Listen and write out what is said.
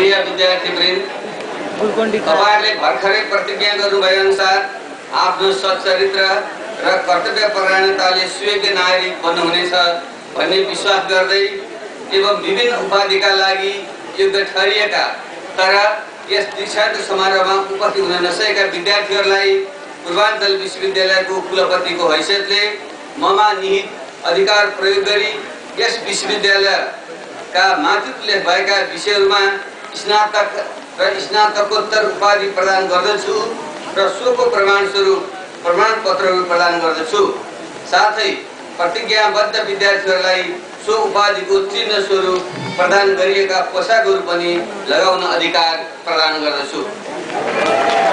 प्रिय विद्यार्थीवृन्द, तपाईहरुले भर्खरै प्रतिज्ञा गर्नुभए अनुसार आफ्नो सच्चरित्र र कर्तव्य परायणताले सुयोग्य नागरिक बन्नुहुनेछ भन्ने विश्वास गर्दै एवं विभिन्न उपाधिका लागि योग्य ठहरिएका तर यस दीक्षान्त समारोहमा उपस्थित हुन नसकेका विद्यार्थीहरूलाई पूर्वाञ्चल विश्वविद्यालयको कुलपतिको हैसियतले ममा निहित अधिकार प्रयोग गरी यस विश्वविद्यालयका माथि उल्लेख भएका विषयहरूमा स्नातक र स्नातकोत्तर उपाधि प्रदान गर्दछु र सोको प्रमाणपत्रहरू प्रदान गर्दछु। साथै प्रतिज्ञाबद्ध विद्यार्थीहरूलाई सो उपाधिको चिन्ह स्वरूप प्रदान गरिएका पोसाकहरू पनि लगाउन अधिकार प्रदान गर्दछु।